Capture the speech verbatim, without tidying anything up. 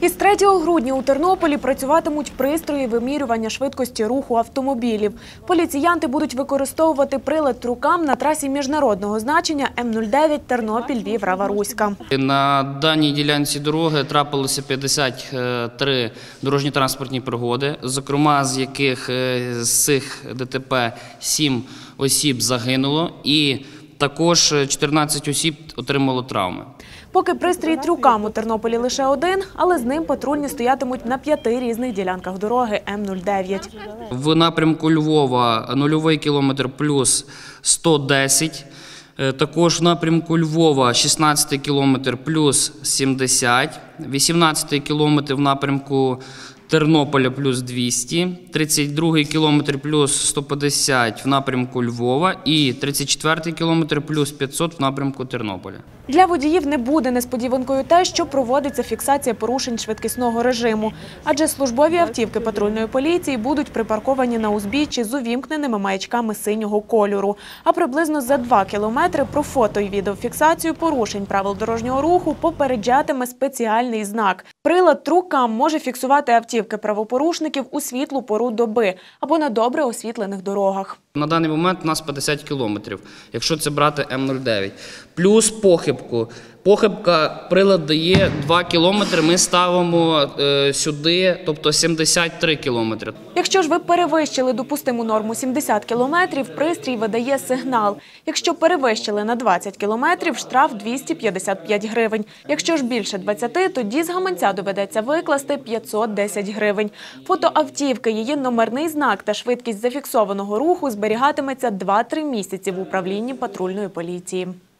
Із третього грудня у Тернополі працюватимуть пристрої вимірювання швидкості руху автомобілів. Поліціянти будуть використовувати прилад рукам на трасі міжнародного значення М нуль дев'ять Тернопіль-Львів-Раваруська. На даній ділянці дороги трапилося п'ятдесят три дорожньо-транспортні пригоди, зокрема з яких з цих ДТП сім осіб загинуло і також чотирнадцять осіб отримало травми. Поки пристрій трюкам у Тернополі лише один, але з ним патрульні стоятимуть на п'яти різних ділянках дороги М нуль дев'ять. В напрямку Львова нульовий кілометр плюс сто десять. Також в напрямку Львова шістнадцятий кілометр плюс сімдесят. вісімнадцятий кілометр в напрямку Тернополя плюс двісті, тридцять другий кілометр плюс сто п'ятдесят в напрямку Львова і тридцять четвертий кілометр плюс п'ятсот в напрямку Тернополя. Для водіїв не буде несподіванкою те, що проводиться фіксація порушень швидкісного режиму. Адже службові автівки патрульної поліції будуть припарковані на узбіччі з увімкненими маячками синього кольору. А приблизно за два кілометри про фото- і відеофіксацію порушень правил дорожнього руху попереджатиме спеціальний знак. Прилад рукам може фіксувати автівки правопорушників у світлу пору доби або на добре освітлених дорогах. На даний момент у нас п'ятдесят кілометрів, якщо це брати М нуль дев'ять. Плюс похибку. Похибка, прилад дає два кілометри, ми ставимо е, сюди, тобто сімдесят три кілометри. Якщо ж ви перевищили допустиму норму сімдесят кілометрів, пристрій видає сигнал. Якщо перевищили на двадцять кілометрів, штраф двісті п'ятдесят п'ять гривень. Якщо ж більше двадцяти, тоді з гаманця доведеться викласти п'ятсот десять гривень. Фото автівки, її номерний знак та швидкість зафіксованого руху зберігатиметься два-три місяці в управлінні патрульної поліції.